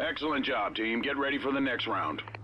Excellent job, team. Get ready for the next round.